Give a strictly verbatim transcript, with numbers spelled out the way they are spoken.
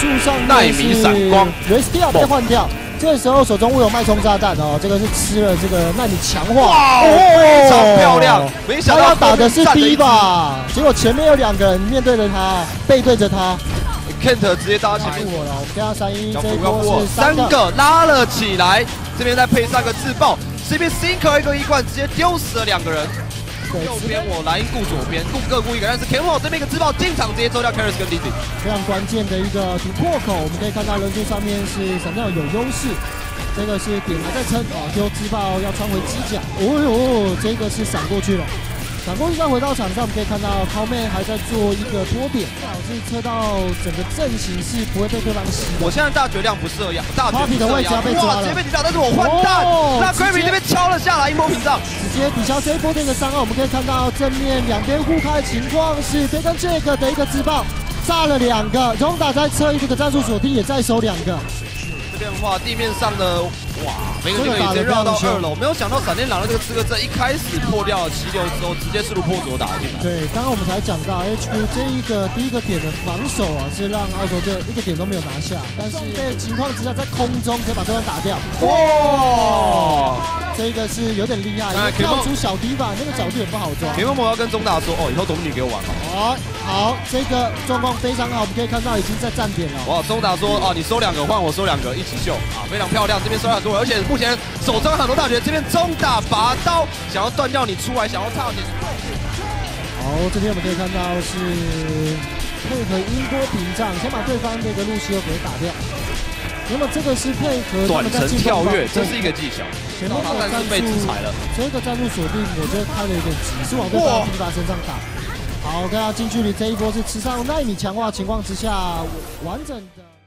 树上奈米闪光 r e s t i a 被换掉。 这个时候手中握有脉冲炸弹哦，这个是吃了这个奈米强化， 哇，非常漂亮！没想到他要打的是 D 吧，结果前面有两个人面对着他，背对着他 ，Kent 直接到他前面， 我了，我跟他三一，这一波波是三个拉了起来，这边再配上个自爆，这边 Sinker 一个一冠直接丢死了两个人。 右边我莱茵顾左边，顾各顾一个，但是 Kemo 这边一个自爆进场直接抽掉 Karis 跟 Dizzy， 非常关键的一个突破口，我们可以看到人数上面是闪亮有优势，这个是点还在撑哦，丢自爆要穿回机甲，哦呦，这个是闪过去了，闪过去再回到场上，我们可以看到 Cowman 还在做一个多点，最好是测到整个阵型是不会被对方吸。我现在大绝量不适合压，大绝的位置要被抓了， 直接被抵掉，但是我换弹，那 Krabi 这边敲了下来，一波屏障。 直接抵消这一波的一个伤害，我们可以看到正面两边互开的情况是 Bacon Jack 的一个自爆，炸了两个 ，Ronda 在测这个战术锁定也再收两个。 这边的话，地面上的哇，每个地方直接绕到二楼，没有想到闪电狼的这个刺客在一开始破掉了七六之后，直接势如破竹打进来。 对，刚刚我们才讲到 H Q 这一个第一个点的防守啊，是让澳洲队一个点都没有拿下，但是在情况之下在空中可以把对方打掉。哇！ 这个是有点厉害，跳出小堤吧，那个角度也不好抓。 田梦梦要跟中大说，哦，以后懂你给我玩嘛。 好，好，这个状况非常好，我们可以看到已经在站点了。 哇，中大说，哦，你收两个换我收两个，一起秀啊，非常漂亮。这边收了很多，而且目前手中很多大绝，这边中大拔刀想要断掉你出来，想要踏点。 好，这边我们可以看到是配合音波屏障，先把对方那个路西欧给打掉。 那么这个是配合短程跳跃，这是一个技巧。 前面的战术被制裁了， 这个战术锁定，我觉得开了有点急，是往对方皮巴身上打。好，看到近距离这一波是吃上奈米强化情况之下完整的。